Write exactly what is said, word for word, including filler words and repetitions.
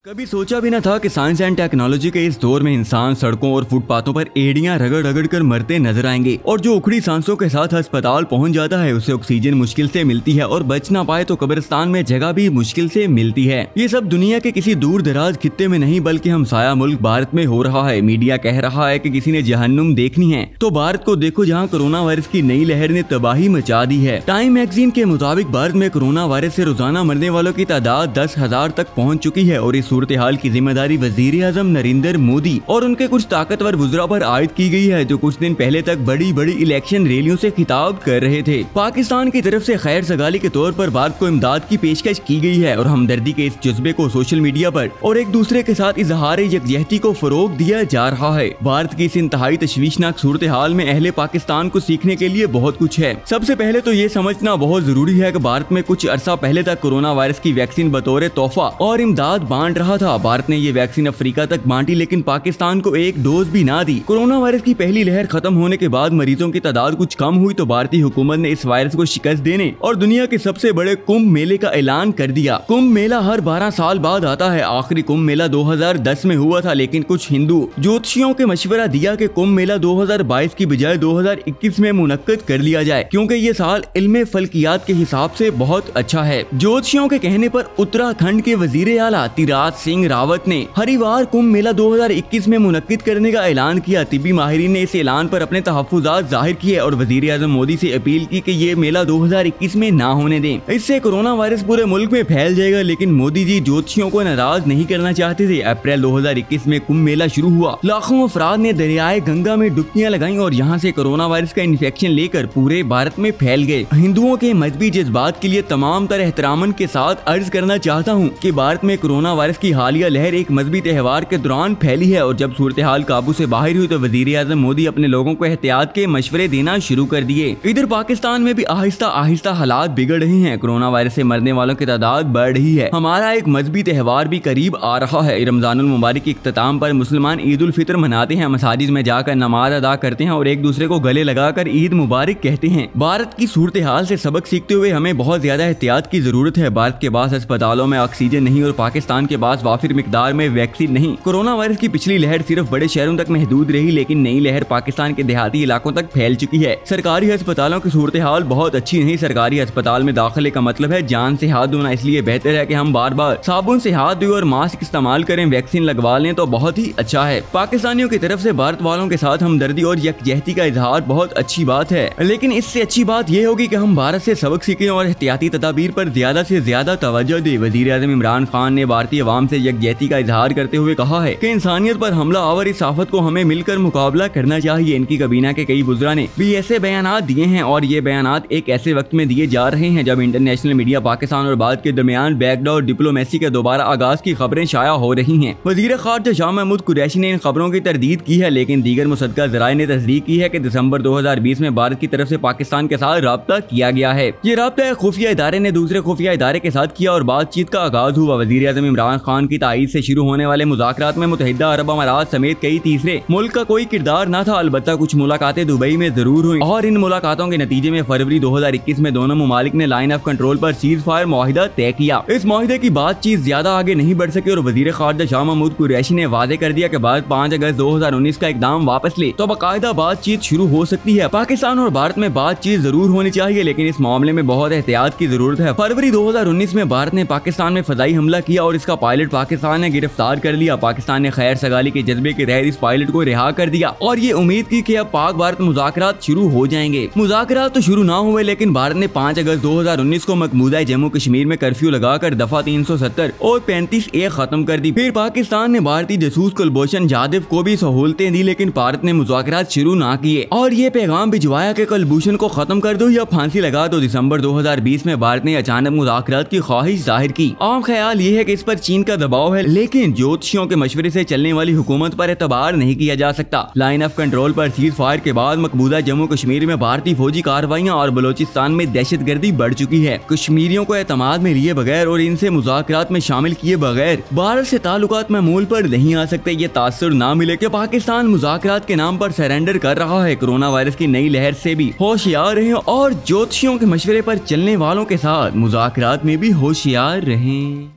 कभी सोचा भी न था कि साइंस एंड टेक्नोलॉजी के इस दौर में इंसान सड़कों और फुटपाथों पर एड़ियां रगड़ रगड़ कर मरते नजर आएंगे और जो उखड़ी सांसों के साथ अस्पताल पहुंच जाता है उसे ऑक्सीजन मुश्किल से मिलती है और बच ना पाए तो कब्रिस्तान में जगह भी मुश्किल से मिलती है। ये सब दुनिया के किसी दूर दराज खित्ते में नहीं बल्कि हमसाया मुल्क भारत में हो रहा है। मीडिया कह रहा है कि किसी ने जहन्नुम देखनी है तो भारत को देखो, जहाँ कोरोना वायरस की नई लहर ने तबाही मचा दी है। टाइम मैगजीन के मुताबिक भारत में कोरोना वायरस से रोजाना मरने वालों की तादाद दस हजार तक पहुँच चुकी है और इस सूरत हाल की जिम्मेदारी वजीर आजम नरेंद्र मोदी और उनके कुछ ताकतवर वुज़रा पर आयद की गई है, जो कुछ दिन पहले तक बड़ी बड़ी इलेक्शन रैलियों से खिताब कर रहे थे। पाकिस्तान की तरफ से खैर सगाली के तौर पर भारत को इमदाद की पेशकश की गई है और हमदर्दी के इस जज्बे को सोशल मीडिया पर और एक दूसरे के साथ इजहार यकजहती को फरोग दिया जा रहा है। भारत की इस इंतहाई तशवीशनाक सूरत हाल में अहले पाकिस्तान को सीखने के लिए बहुत कुछ है। सबसे पहले तो ये समझना बहुत जरूरी है कि भारत में कुछ अरसा पहले तक कोरोना वायरस की वैक्सीन बतौर तोहफा और इमदाद बांट रहा था। भारत ने ये वैक्सीन अफ्रीका तक बांटी लेकिन पाकिस्तान को एक डोज भी ना दी। कोरोना वायरस की पहली लहर खत्म होने के बाद मरीजों की तादाद कुछ कम हुई तो भारतीय हुकूमत ने इस वायरस को शिकस्त देने और दुनिया के सबसे बड़े कुंभ मेले का ऐलान कर दिया। कुंभ मेला हर बारह साल बाद आता है। आखिरी कुंभ मेला दो हजार दस में हुआ था, लेकिन कुछ हिंदू ज्योतिषियों के मशवरा दिया कि कुंभ मेला दो हजार बाईस की बजाय दो हजार इक्कीस में मुनक्किद कर लिया जाए क्योंकि ये साल इल्मे फल्कियात के हिसाब से बहुत अच्छा है। ज्योतिषियों के कहने पर उत्तराखंड के वजीर आला तीराथ सिंह रावत ने हरिवार कुंभ मेला दो हजार इक्कीस में मुनक्किद करने का ऐलान किया। तिब्बी माहिरीन ने इस ऐलान पर अपने तहफ्फुज़ात जाहिर किए और वजीर आजम मोदी से अपील की कि ये मेला दो हजार इक्कीस में ना होने दें। इससे कोरोना वायरस पूरे मुल्क में फैल जाएगा, लेकिन मोदी जी ज्योतिषियों को नाराज नहीं करना चाहते थे। अप्रैल दो हजार इक्कीस में कुंभ मेला शुरू हुआ। लाखों अफराद ने दरियाए गंगा में डुबकियां लगाई और यहाँ से कोरोना वायरस का इन्फेक्शन लेकर पूरे भारत में फैल गए। हिंदुओं के मजहबी जज्बात के लिए तमाम तरह एहतरामन के साथ अर्ज करना चाहता हूँ कि भारत में कोरोना वायरस की हालिया लहर एक मजहबी त्यौहार के दौरान फैली है और जब सूरत हाल काबू से बाहर हुई तो वजीर आजम मोदी अपने लोगों को एहतियात के मशवरे देना शुरू कर दिए। इधर पाकिस्तान में भी आहिस्ता आहिस्ता हालात बिगड़ रहे हैं। कोरोना वायरस से मरने वालों की तादाद बढ़ रही है। हमारा एक मजहबी त्यौहार भी करीब आ रहा है। रमजानुल मुबारक के इख्तिताम पर मुसलमान ईद उल फितर मनाते हैं, मसाजिद में जाकर नमाज अदा करते हैं और एक दूसरे को गले लगाकर ईद मुबारक कहते हैं। भारत की सूरत हाल से सबक सीखते हुए हमें बहुत ज्यादा एहतियात की जरूरत है। भारत के पास अस्पतालों में ऑक्सीजन नहीं और पाकिस्तान के पास वाफिर मिकदार में वैक्सीन नहीं। कोरोना वायरस की पिछली लहर सिर्फ बड़े शहरों तक महदूद रही, लेकिन नई लहर पाकिस्तान के देहाती इलाकों तक फैल चुकी है। सरकारी अस्पतालों की सूरत हाल बहुत अच्छी नहीं। सरकारी अस्पताल में दाखिले का मतलब है जान से हाथ धोना, इसलिए बेहतर है कि हम बार बार साबुन से हाथ धोएं और मास्क इस्तेमाल करें। वैक्सीन लगवा लें तो बहुत ही अच्छा है। पाकिस्तानियों की तरफ से भारत वालों के साथ हमदर्दी और यकजहती का इजहार बहुत अच्छी बात है, लेकिन इससे अच्छी बात यह होगी कि हम भारत से सबक सीखें और एहतियाती तदाबीर पर ज्यादा से ज्यादा तवज्जो दें। वजीर आजम इमरान खान ने भारतीय अवाम से यकजहती का इजहार करते हुए कहा है कि इंसानियत पर हमला आवर इस आफत को हमें मिलकर मुकाबला करना चाहिए। इनकी कबीना के कई वुज़रा ने भी ऐसे बयानात दिए हैं और ये बयानात एक ऐसे वक्त में दिए जा रहे हैं जब इंटरनेशनल मीडिया पाकिस्तान और भारत के दरमियान बैकडोर डिप्लोमेसी के दोबारा आगाज की खबरें शाया हो रही हैं। वजीर खारजा शाह महमूद कुरैशी ने इन खबरों की तरदीद की है, लेकिन दीगर मुसद्दका ज़राए ने तस्दीक की है कि दिसंबर दो हजार बीस में भारत की तरफ से पाकिस्तान के साथ राब्ता किया गया है। ये राब्ता एक खुफिया इदारे ने दूसरे खुफिया इदारे के साथ किया और बातचीत का आगाज हुआ। वजीर आजम इमरान खान की तायीद से शुरू होने वाले मुज़ाकरात में मुत्तहिदा अरब अमारात समेत कई तीसरे मुल्क का कोई किरदार न था। अलबत्ता कुछ मुलाकातें दुबई में जरूर हुई और इन मुलाकातों के नतीजे में फरवरी दो हजार इक्कीस में दोनों मुमालिक ने लाइन ऑफ कंट्रोल पर सीज फायर मुआहिदा तय किया। इस मुआहिदे की बातचीत ज्यादा आगे नहीं बढ़ सकी और वजीर खारजा शाह महमूद कुरैशी ने वादे कर दिया कि भारत पाँच अगस्त दो हजार उन्नीस का इकदाम वापस ले तो बाकायदा बातचीत शुरू हो सकती है। पाकिस्तान और भारत में बातचीत जरूर होनी चाहिए, लेकिन इस मामले में बहुत एहतियात की जरूरत है। फरवरी दो हजार उन्नीस में भारत ने पाकिस्तान में फजाई हमला किया और इसका पायलट पाकिस्तान ने गिरफ्तार कर लिया। पाकिस्तान ने खैर सगाली के जज्बे के तहत इस पायलट को रिहा कर दिया और ये उम्मीद की कि अब पाक भारत मुज़ाकरात शुरू हो जाएंगे। मुज़ाकरात तो शुरू ना हुए, लेकिन भारत ने पाँच अगस्त दो हजार उन्नीस को मकबूजा जम्मू कश्मीर में कर्फ्यू लगाकर दफा तीन सौ सत्तर और पैंतीस ए खत्म कर दी। फिर पाकिस्तान ने भारतीय जासूस कुलभूषण जाधव को भी सहूलतें दी, लेकिन भारत ने मुज़ाकरात शुरू ना किए और ये पैगाम भिजवाया कि कुलभूषण को खत्म कर दो या फांसी लगा दो। दिसंबर दो हजार बीस में भारत ने अचानक मुज़ाकरात की ख्वाहिश जाहिर की। आम ख्याल ये है कि इस पर चीन का दबाव है, लेकिन ज्योतिषियों के मशवरे से चलने वाली हुकूमत पर एतबार नहीं किया जा सकता। लाइन ऑफ कंट्रोल पर सीज फायर के बाद मकबूजा जम्मू कश्मीर में भारतीय फौजी कार्रवाइयां और बलोचिस्तान में दहशतगर्दी बढ़ चुकी है। कश्मीरियों को एतमाद में लिए बगैर और इनसे मुज़ाकरात में शामिल किए बगैर भारत से ताल्लुकात महमूल पर नहीं आ सकते। ये तासुर ना मिले कि पाकिस्तान मुज़ाकरात के नाम पर सरेंडर कर रहा है। कोरोना वायरस की नई लहर से भी होशियार रहें और ज्योतिषियों के मशवरे पर चलने वालों के साथ मुज़ाकरात में भी होशियार रहें।